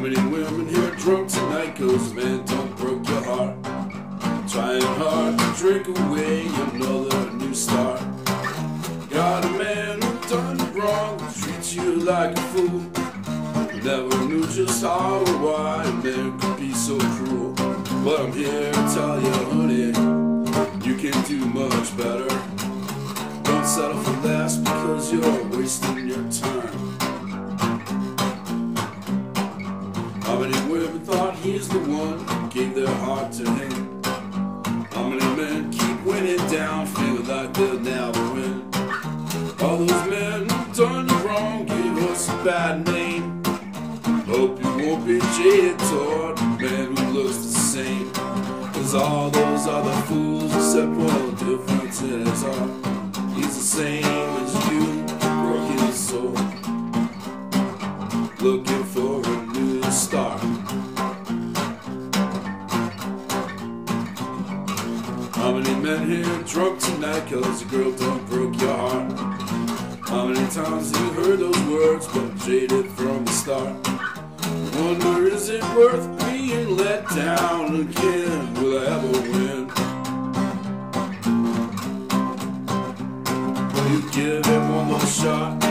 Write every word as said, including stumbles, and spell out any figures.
many women here drunk tonight? 'Cause man don't broke your heart, trying hard to drink away another new start. Got a man who done you wrong, treats you like a fool. Never knew just how or why a man could be so cruel. But I'm here to tell you, honey, you can do much better. Don't settle for less, because you're wasting your time. How many women thought he's the one who gave their heart to him? How many men keep winning down, feel like they'll never win? All those men who done you wrong give us a bad name. Hope you won't be jaded toward a man who looks the same. 'Cause all those other fools, except one difference in his heart. He's the same as you, broken his soul, looking for a new start. How many men here drunk tonight 'cause a girl done broke your heart? How many times have you heard those words but jaded from the start? Wonder, is it worth being let down again? Will I ever win? Will you give him one more shot?